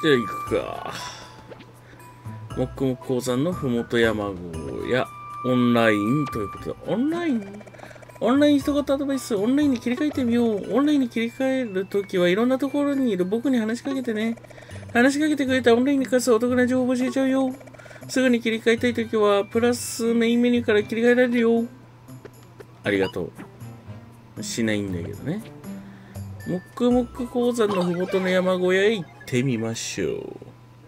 では行くか。黙々鉱山のふもと山号やオンラインということで、オンライン一言アドバイス、オンラインに切り替えてみよう。オンラインに切り替えるときはいろんなところにいる僕に話しかけてね。話しかけてくれたらオンラインに関するお得な情報を教えちゃうよ。すぐに切り替えたいときは、プラスメインメニューから切り替えられるよ。ありがとう。しないんだけどね。黙々鉱山のふもとの山小屋へ行ってみましょう。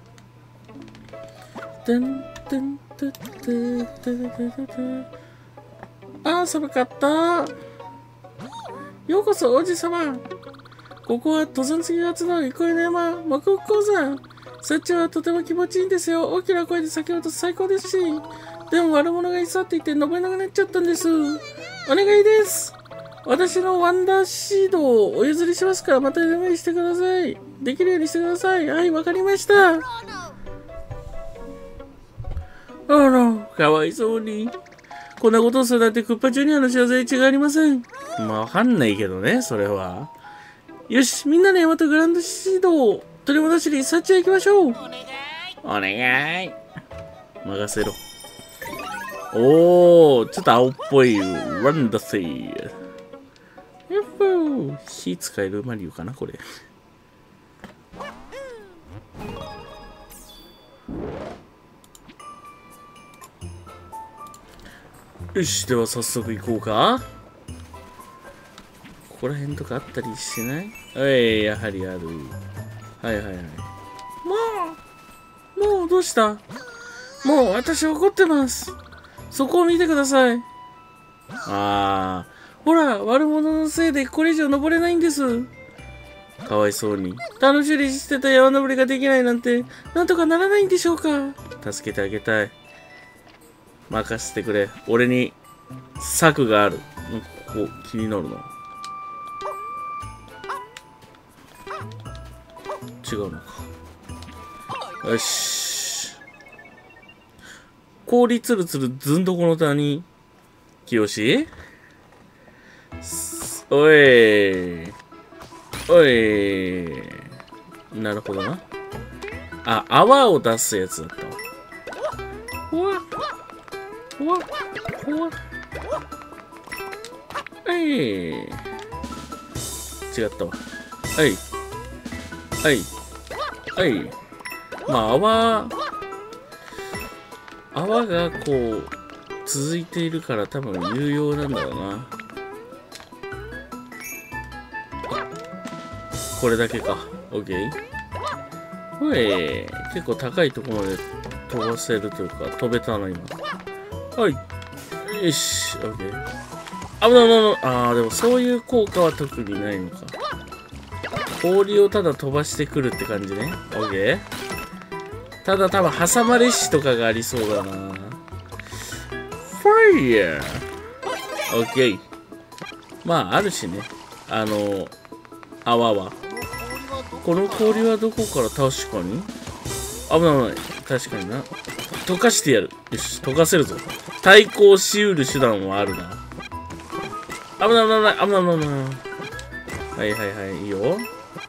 ああ、寒かった。ようこそ、王子様。ここは登山好きが集まる憩いの山、黙々鉱山。幸はとても気持ちいいんですよ。大きな声で叫ぶと最高ですし。でも悪者がいそうって言って登れなくなっちゃったんです。お願いです。私のワンダーシードをお譲りしますから、またお願いしてください。できるようにしてください。はい、わかりました。あら、かわいそうに。こんなことをするなんてクッパジュニアの仕業に違いありません。まあ、わかんないけどね、それは。よし、みんなの山とグランドシードを取り戻しにサッチへ行きましょう。お願い。任せろ。おー、ちょっと青っぽいランドシー。やっほー。火使えるマリオかな、これ。よし、では早速行こうか。ここら辺とかあったりしない？やはりある。はいはいはい。もうどうした？もう私怒ってます。そこを見てください。ほら、悪者のせいでこれ以上登れないんです。かわいそうに。楽しみにしてた山登りができないなんて、なんとかならないんでしょうか。助けてあげたい。任せてくれ。俺に策がある。ここ気になるな。違うのか。よし。氷つるつるずんどこの谷。清おい。なるほどな。あ、泡を出すやつだったわ。違ったわ。まあ、泡がこう、続いているから多分有用なんだろうな。これだけか。OK。結構高いところまで飛ばせるというか、飛べたな、今。はい。よし。OK。危ない。でもそういう効果は特にないのか。氷をただ飛ばしてくるって感じね。OK。ただ多分挟まれしとかがありそうだな。ファイヤー。OK。まあ、あるしね。泡は。この氷はどこから確かに危ない。確かにな。溶かしてやる。よし、溶かせるぞ。対抗しうる手段はあるな。危ない。はい、いいよ。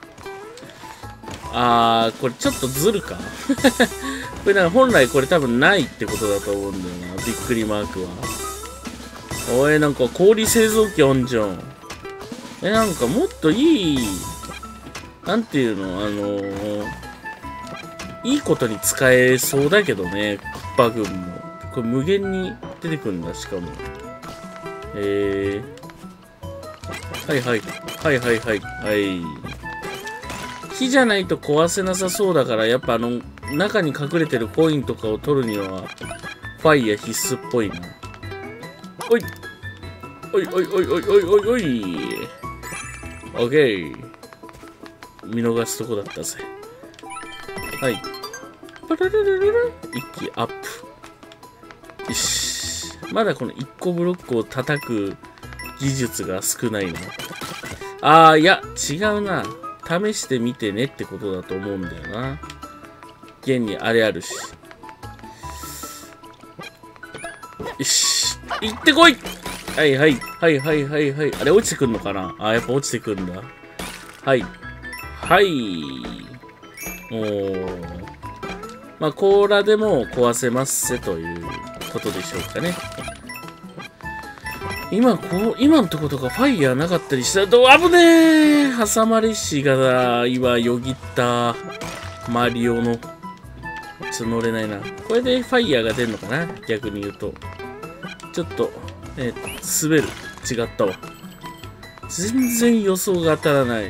これちょっとずるかこれなんか本来これ多分ないってことだと思うんだよな。びっくりマークは。なんか氷製造機あんじゃん。なんかもっといい、なんていうの、いいことに使えそうだけどね、クッパ軍も。これ無限に出てくるんだ、しかも。はい。火じゃないと壊せなさそうだから、やっぱ中に隠れてるコインとかを取るには、ファイヤー必須っぽいな。おい。オッケー。見逃すとこだったぜ。はい。一気アップ。よし。まだこの1個ブロックを叩く技術が少ないな。いや、違うな。試してみてねってことだと思うんだよな。現にあれあるし。よし。行ってこい。はい。あれ落ちてくんのかな。やっぱ落ちてくんだ。はい。 おー。まあ、甲羅でも壊せますせということでしょうかね。今のとことかファイヤーなかったりしたら、危ねえ挟まれしが今よぎったマリオの。乗れないな。これでファイヤーが出るのかな、逆に言うと。ちょっと、滑る。違ったわ。全然予想が当たらない。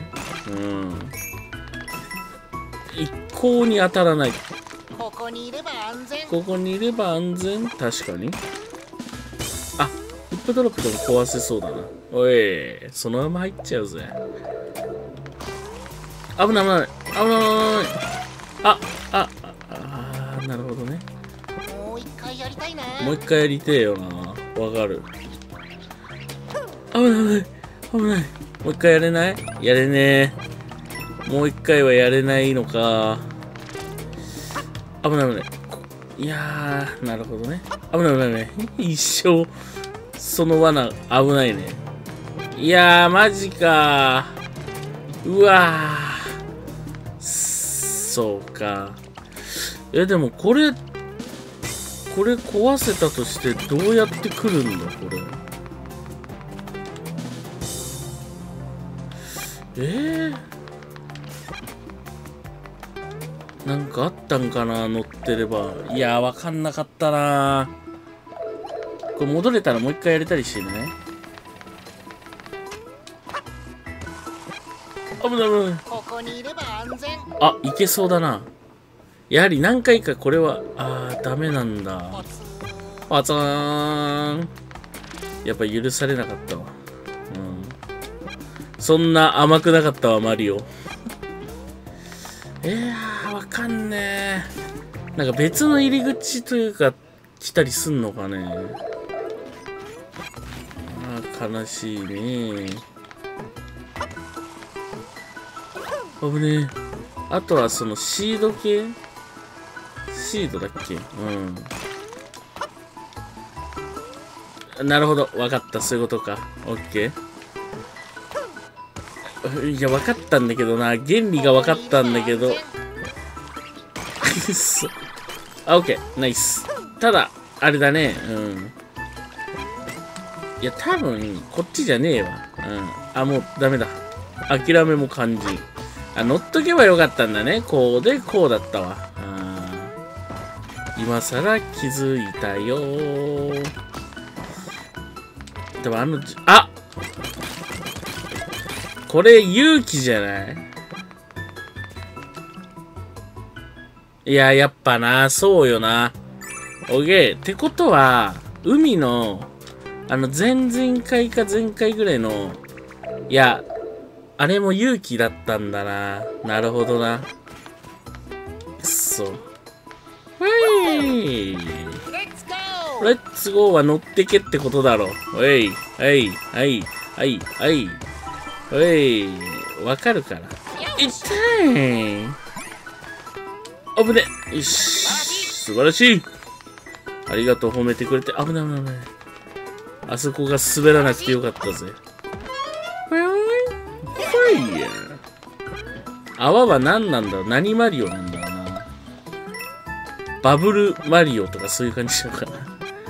一向に当たらない。 ここにいれば安全。 ここにいれば安全。確かに。あ、ヒップドロップでも壊せそうだな。おい、そのまま入っちゃうぜ。危ない危ない。危ない。なるほどね。 もう一回やりたいな。 もう一回やりてえよな。わかる。危ない危ない。危ない。もう一回やれない？やれねえ。もう一回はやれないのか。危ない危ない。いやー、なるほどね。危ない危ないね。一生、その罠、危ないね。いやー、マジかー。うわー。そうか。でもこれ壊せたとしてどうやって来るんだ、これ。なんかあったんかな、乗ってれば。いやー、わかんなかったなー。これ戻れたらもう一回やれたりしてね。危ない危ない。 ここにいれば安全。 あ、いけそうだな。やはり何回かこれは、ダメなんだ。パツーン。やっぱ許されなかったわ。そんな甘くなかったわ、マリオ。わかんねえ。なんか別の入り口というか、来たりすんのかね。悲しいね。危ねえ。あとはそのシード系？シードだっけ？なるほど。わかった。そういうことか。オッケー。いや、わかったんだけどな。原理がわかったんだけど。オッケー。ナイス。ただ、あれだね。いや、多分、こっちじゃねえわ。もうダメだ。諦めも肝心。乗っとけばよかったんだね。こうで、こうだったわ。今更気づいたよー。でもこれ勇気じゃない？いや、やっぱな、そうよな。おげってことは、海の、前々回か前回ぐらいの、いや、あれも勇気だったんだな。なるほどな。くそ。レッツゴーは乗ってけってことだろ。おい、はい、はい、はい、はい。おい、わかるから。痛い。危ね。よし。素晴らしい。ありがとう、褒めてくれて。危ない危ない危ない。あそこが滑らなくてよかったぜ。ファイヤー。泡は何なんだろう？何マリオなんだろうな。バブルマリオとかそういう感じしようかな。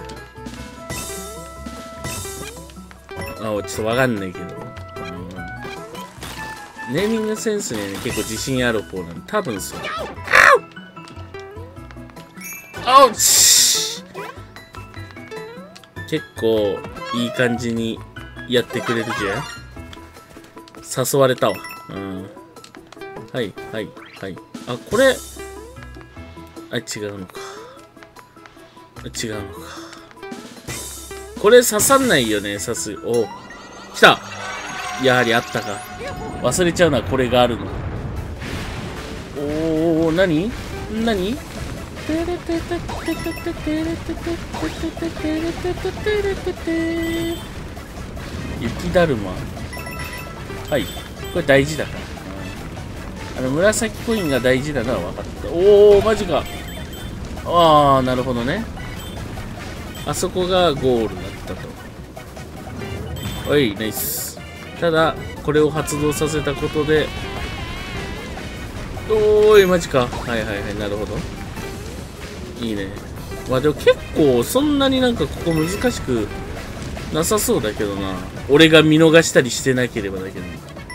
ちょっとわかんないけど。ネーミングセンスにはね、結構自信ある方なんで、多分そう。あっ結構いい感じにやってくれるじゃん。誘われたわ。はい、はい、はい。これ、違うのか。違うのか。これ刺さんないよね、お、来た。やはりあったか。忘れちゃうな、これがあるの。おー、何雪だるま。はい。これ大事だから。紫コインが大事なのは分かった。おー、マジか。なるほどね。あそこがゴールだったと。はい、ナイス。ただ、これを発動させたことで、 おーい、マジか。はいはいはい、なるほど。いいね。まあでも結構、そんなになんかここ難しくなさそうだけどな。俺が見逃したりしてなければだけど。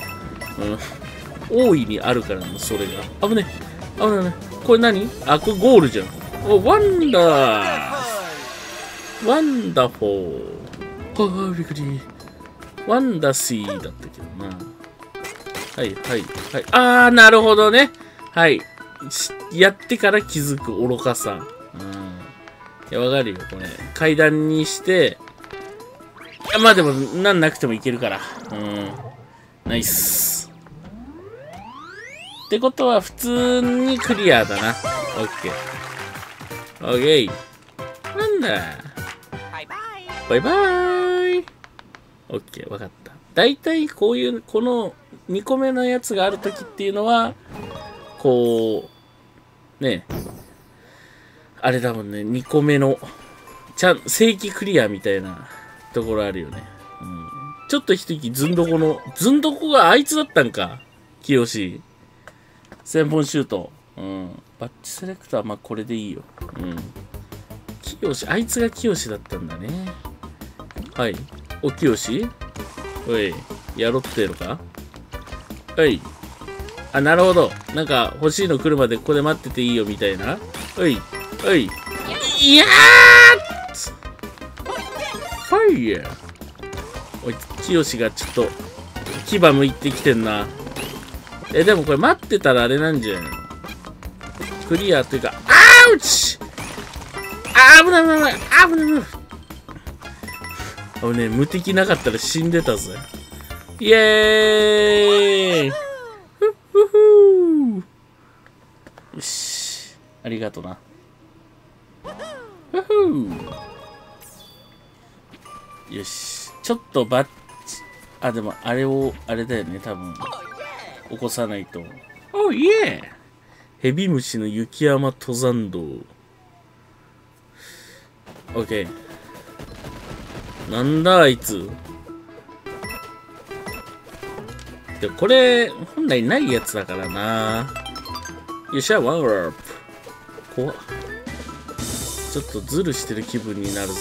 大いにあるからな、それが。危ね。危ないね。これ何？あ、これゴールじゃん。お、ワンダー。ワンダフォー。はあ、びっくり。ワンダシーだったけどな。はいはいはい。あー、なるほどね。はい。やってから気づく愚かさ。いや、わかるよ、これ。階段にして、いや、まあでも、なんなくてもいけるから。ナイス。ってことは、普通にクリアだな。オッケー。オッケー。なんだ。バイバーイ。オッケー、わかった。だいたいこういう、この2個目のやつがあるときっていうのは、こう、ね、あれだもんね、2個目の、正規クリアみたいなところあるよね。ちょっと一息ずんどこがあいつだったんか。清志。1000本シュート。バッチセレクターはまあこれでいいよ。清志、あいつが清志だったんだね。はい。お、清志？おい、やろってのか？はい。あ、なるほど。なんか、欲しいの来るまでここで待ってていいよみたいな。おい、おい。いやー！ファイヤー！おい、清がちょっと、牙向いてきてんな。でもこれ待ってたらあれなんじゃないの？クリアというか、アウチ！危ない危ない危ない危ない危ない。ね、無敵なかったら死んでたぜ。イエーイ！ふふふよし。ありがとな。ふふよし。ちょっとバッチ。あ、でもあれを、あれだよね、多分。起こさないと。おーイエー！ヘビムシの雪山登山道。オッケー。なんだあいつ。でこれ本来ないやつだからな。よっしゃ、ワンワープ。怖っ。ちょっとズルしてる気分になるぜ。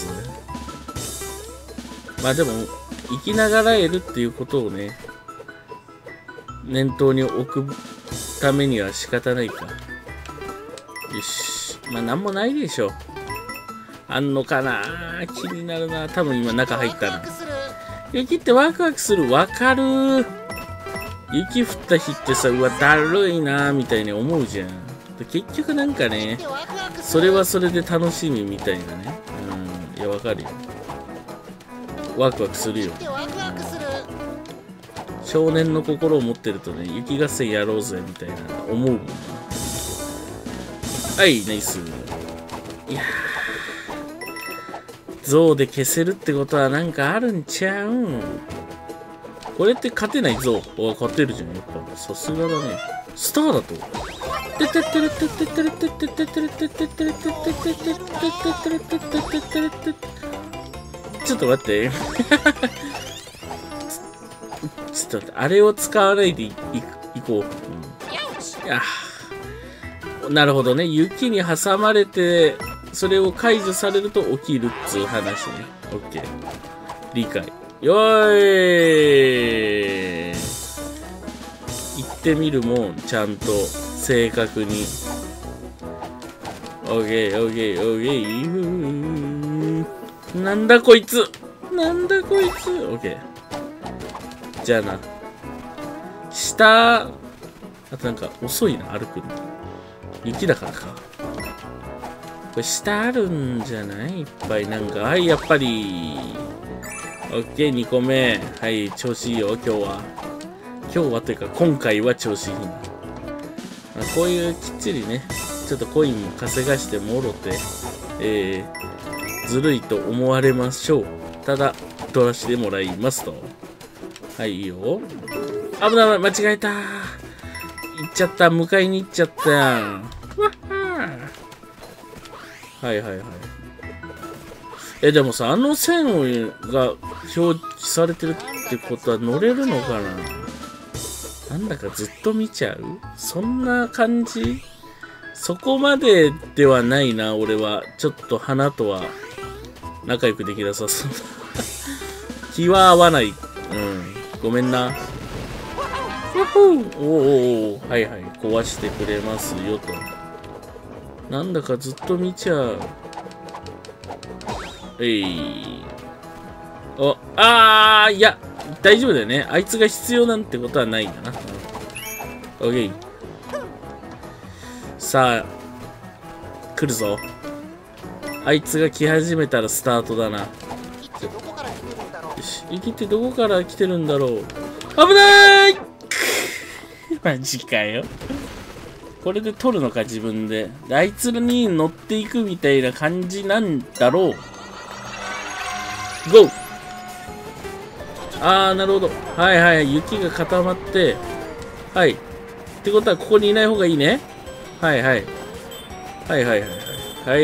まあでも生きながらえるっていうことをね、念頭に置くためには仕方ないか。よし。まあなんもないでしょ。あんのかな、気になるな。多分今中入ったな。雪ってワクワクする。わかる。雪降った日ってさ、うわ、だるいなみたいに思うじゃん。結局なんかね、それはそれで楽しみみたいなね。いや、わかるよ。ワクワクするよ。少年の心を持ってるとね、雪合戦やろうぜみたいな思うもんな。はい、ナイス。いやー、象で消せるってことはなんかあるんちゃうん。これって勝てない象。勝てるじゃん、やっぱ。さすがだね。スターだと。ちょっと待って。ちょっと待って、あれを使わないでいこう。なるほどね。雪に挟まれて、それを解除されると起きるっつう話ね。オッケー。理解。よーい。行ってみるもん、ちゃんと正確に。オッケー、オッケー、オッケー。なんだこいつ。なんだこいつ。オッケー。じゃあな。下、あとなんか遅いな、歩くの。雪だからか。これ下あるんじゃない？いっぱいなんか。はい、やっぱり。オッケー、2個目。はい、調子いいよ、今日は。今日はというか、今回は調子いいな。こういうきっちりね、ちょっとコインも稼がしてもろて、ずるいと思われましょう。ただ、取らせてもらいますと。はい、いいよ。危ない、間違えた。行っちゃった、迎えに行っちゃったやん。はいはいはい。でもさ、あの線が表記されてるってことは乗れるのかな？ なんだかずっと見ちゃう？そんな感じ？そこまでではないな、俺は。ちょっと花とは仲良くできなさそう。気は合わない。うん。ごめんな。おお、はいはい。壊してくれますよと。なんだかずっと見ちゃう。いや、大丈夫だよね。あいつが必要なんてことはないんだな。オッケー。さあ、来るぞ。あいつが来始めたらスタートだな。よし、生きてどこから来てるんだろう。危ない。マジかよ。これで取るのか、自分で。あいつらに乗っていくみたいな感じなんだろう。ゴー。なるほど。はいはい。雪が固まって。はい。ってことは、ここにいない方がいいね。はいはい。はいはいはいはい。はい。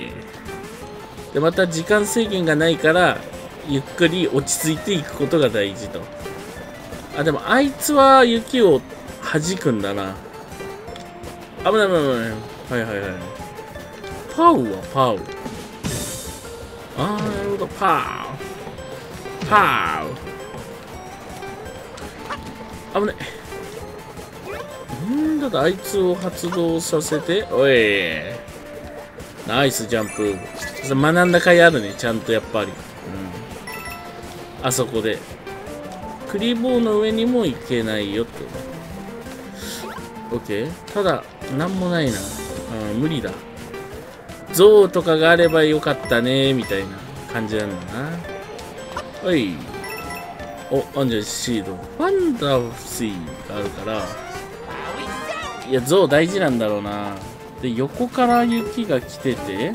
で、また時間制限がないから、ゆっくり落ち着いていくことが大事と。でもあいつは雪を弾くんだな。危ない危ない危ない。はいはいはい。パウはパウ。なるほど。パウ。危ない。だってあいつを発動させて、おい。ナイスジャンプ。学んだ甲斐あるね、ちゃんとやっぱり。あそこで。クリボーの上にも行けないよと。オッケー。ただ、なんもないな。無理だ。ゾウとかがあればよかったね、みたいな感じなんだな。はい。アンジェルシード。ファンダフシーがあるから。いや、ゾウ大事なんだろうな。で、横から雪が来てて、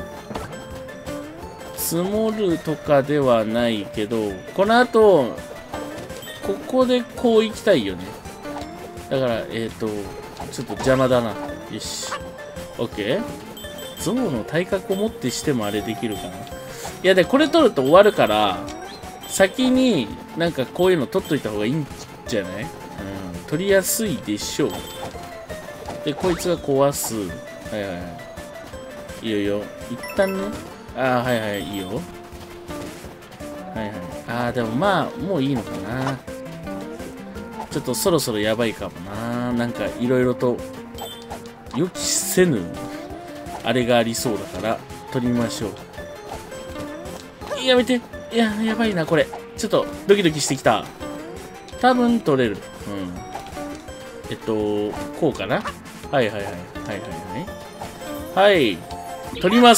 積もるとかではないけど、この後、ここでこう行きたいよね。だから、ちょっと邪魔だな。よし。オッケー。ゾウの体格をもってしてもあれできるかな。いや、で、これ取ると終わるから、先になんかこういうの取っといた方がいいんじゃない？取りやすいでしょう。で、こいつが壊す。はいはいはい。いいよいいよ。一旦ね。はいはい、いいよ。はいはい。でもまあ、もういいのかな。ちょっとそろそろやばいかもな。なんかいろいろと予期せぬあれがありそうだから取りましょう。やめて。いや、やばいな、これ。ちょっとドキドキしてきた。多分取れる。こうかな。はいはいはい。はいはいはい。はい。取ります。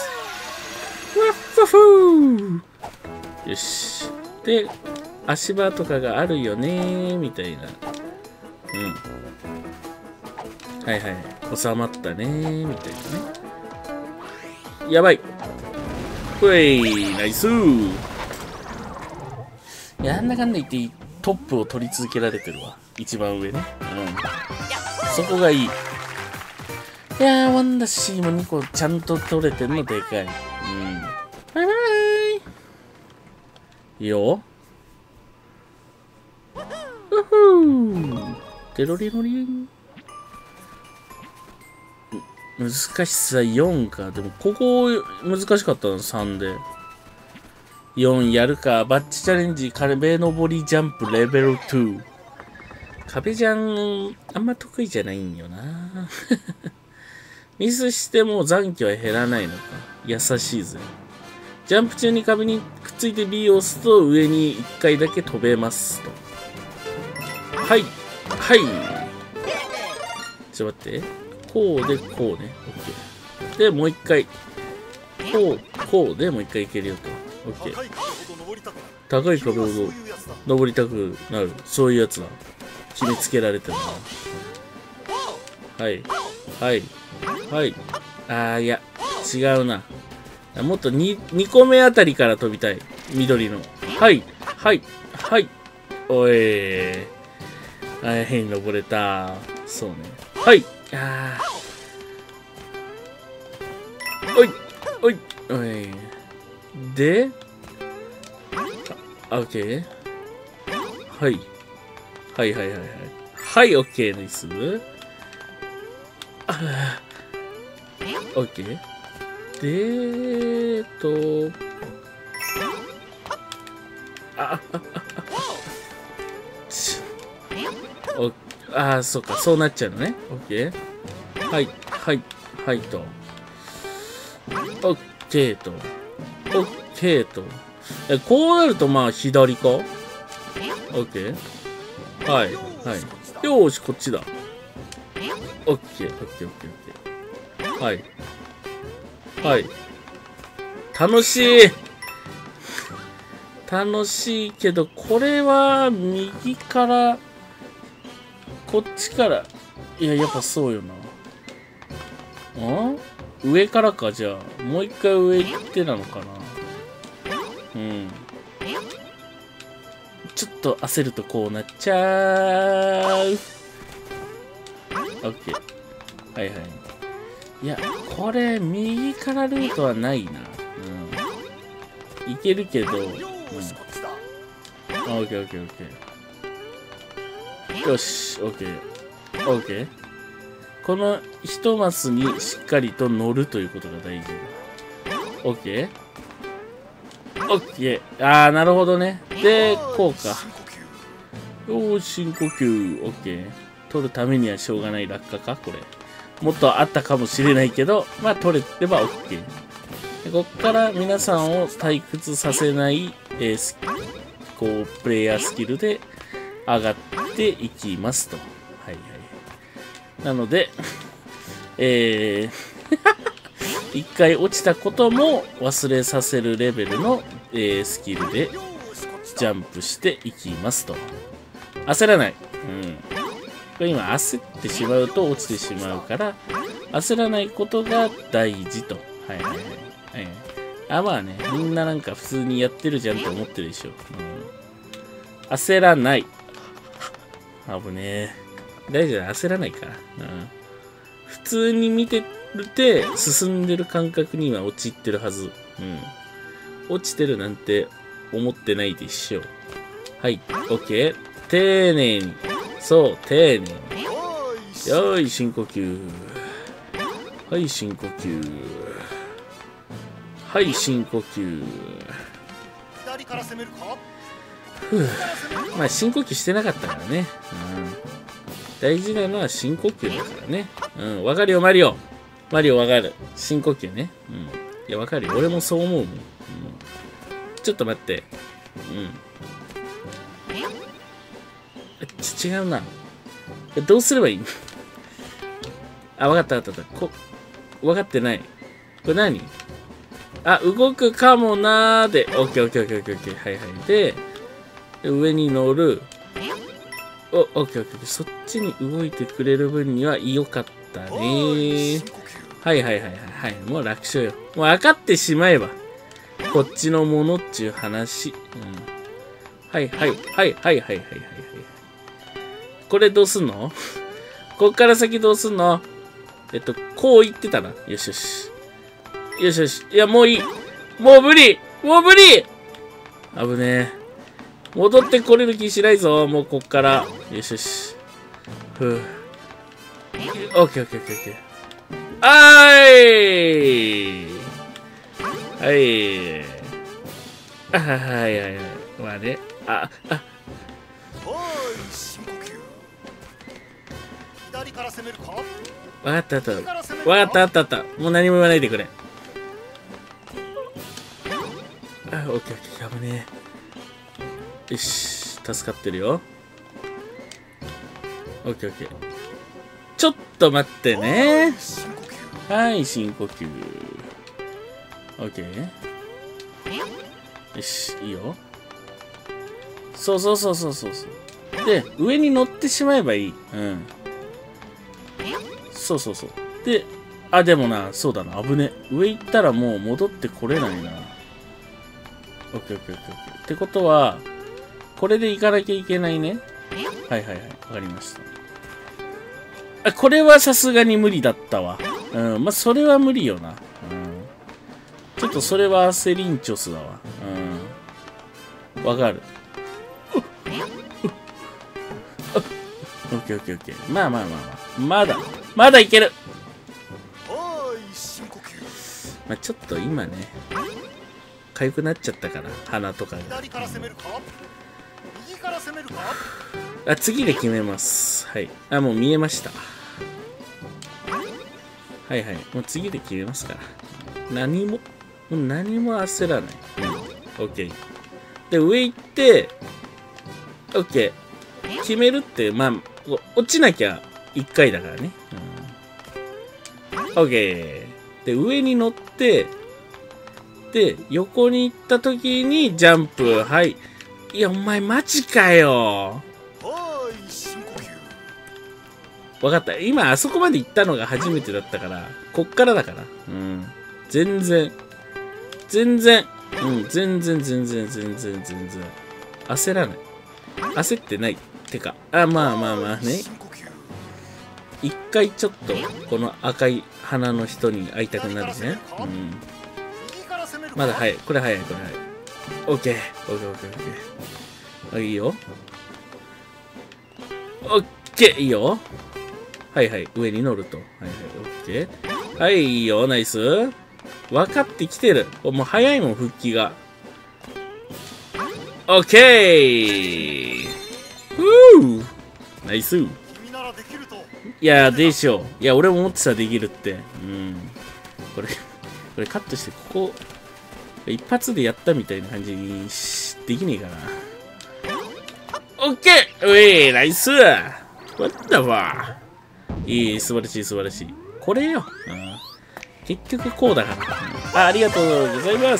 ふふよし。で、足場とかがあるよねみたいな。はいはい。収まったねみたいなね。やばい。ほい、ナイスー。なんだかんだ言ってトップを取り続けられてるわ。一番上ね。そこがいい。いやー、ワンダッシーも2個ちゃんと取れてんのでかい。バイバイ。いいよ。うふー。テロリロリン。難しさ4か。でも、ここ難しかったの3で。4やるか。バッチチャレンジ、壁登りジャンプレベル2。壁ジャン、あんま得意じゃないんよな。ミスしても残機は減らないのか。優しいぜ。ジャンプ中に壁にくっついて B を押すと上に1回だけ飛べますと。はい。はい。ちょっと待って。こうで、こうね。OK。で、もう一回。こうでもう一回いけるよと。OK。高い壁ほど登りたくなる。そういうやつだ。決めつけられてるな。はい。はい。はい。いや、違うな。もっと 2個目あたりから飛びたい。緑の。はい。おい。はい、登れた。そうね。はい。おい。で、オッケー。はい。 はい、OK です。OK。で、そうか、そうなっちゃうのね。OK。はい、はい、はいと。OK と。OK と。こうなると、まあ、左か？ OK。はい、はい。よーし、こっちだ。OK、OK、OK、OK。はい。はい。楽しい。楽しいけど、これは、右から、こっちから、いや、やっぱそうよな。上からか、じゃあ。もう一回上行ってなのかな。うん。ちょっと焦るとこうなっちゃう。OK。はいはい。いや、これ、右からルートはないな。うん。いけるけど、うん。OK、OK、OK。よし、OK。OK。この一マスにしっかりと乗るということが大事だ。OK。OK。なるほどね。で、こうか。よーし、深呼吸。OK。取るためにはしょうがない落下かこれ。もっとあったかもしれないけど、まあ取れれば OK。でこっから皆さんを退屈させない、こう、プレイヤースキルで上がっていきますと。はいはい。なので、一回落ちたことも忘れさせるレベルの、スキルでジャンプしていきますと。焦らない。うん。これ今焦ってしまうと落ちてしまうから、焦らないことが大事と。はいはいはい。はい、まあね、みんななんか普通にやってるじゃんって思ってるでしょ。うん、焦らない。危ねえ。大丈夫、焦らないから。うん、普通に見てるて進んでる感覚には陥ってるはず。うん。落ちてるなんて思ってないでしょう。はい、OK。丁寧に。そう、丁寧に。よーい、深呼吸。はい、深呼吸。はい、深呼吸。 左から攻めるか？ まあ、深呼吸してなかったからね。うん。大事なのは深呼吸だからね。うん、わかるよ、マリオ。マリオわかる。深呼吸ね。うん。いや、わかるよ。俺もそう思うもん。うん。ちょっと待って。うん。違うな。どうすればいいわかったわかった。わかってない。これ何？動くかもなーで。オッケーオッケーオッケーオッケーオッケー。はいはい。で、上に乗る。オッケーオッケーオッケー。そっちに動いてくれる分には良かったねー。はいはいはいはい。はい。もう楽勝よ。もう分かってしまえば。こっちのものっちゅう話。うん。はいはいはいはいはいはいはいはい。これどうすんの？こっから先どうすんの？こう言ってたな。よしよし。よしよし。いや、もういい。もう無理。もう無理。危ねえ。戻ってこれる気しないぞ。もうこっから。よしよし。ふぅ。オッケーオッケーオッケーオッケー。はい。はいはいはい。まあね。 左から攻めるか？ わかったわかった。わかった。もう何も言わないでくれ。オッケーオッケー。危ねえ。よし。助かってるよ。オッケーオッケー。ちょっと待ってね。はい、深呼吸。オッケー。よし、いいよ。そう。で、上に乗ってしまえばいい。うん。そう。で、でもな、そうだな、危ね。上行ったらもう戻ってこれないな。オッケー。ってことは、これで行かなきゃいけないね。はい。わかりました。これはさすがに無理だったわ。うん、まあ、それは無理よな。うん。ちょっとそれは焦りんちょすだわ。うん。わかる。 オッケーオッケーオッケー。まあ。まだいける。 はい、深呼吸。 まあちょっと今ね、痒くなっちゃったから、鼻とかが。 左から攻めるか右から攻めるか。 あ、次で決めます。はい。あ、もう見えました。はいはい。もう次で決めますから。何も焦らない。オッケー。で、上行って、オッケー。決めるって、まあ、落ちなきゃ1回だからね。オッケー。で、上に乗って、で、横に行った時にジャンプ。はい。いや、お前マジかよ。 はい、深呼吸。 わかった。今、あそこまで行ったのが初めてだったから、こっからだから。全然。全然。焦らない。焦ってない。てか、まあね。一回ちょっと、この赤い鼻の人に会いたくなるね。まだ早い。これ早い。オッケー。いいよ。オッケー。いいよ。はい。上に乗ると。オッケー。はい、いいよ。ナイス。分かってきてる。もう早いもん、復帰が。オッケー。ナイス。いや、でしょ。いや、俺も思ってたらできるって。これカットして、ここ、一発でやったみたいな感じにできねえかな。オッケー。ナイス。What the fuck。いい、素晴らしい。これよ。結局こうだから。ありがとうございます。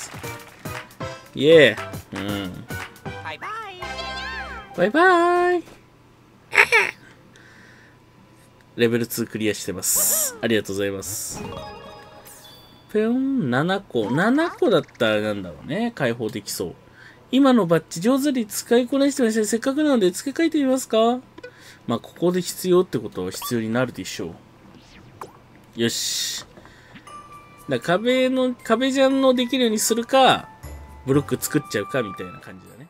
イエー。バイバイ。レベル2クリアしてます。ありがとうございます。ぴょん、7個。7個だったらなんだろうね。解放できそう。今のバッジ上手に使いこなしてましたね。せっかくなので付け替えてみますか？まあ、ここで必要ってことは必要になるでしょう。よし。壁ジャンのできるようにするか、ブロック作っちゃうかみたいな感じだね。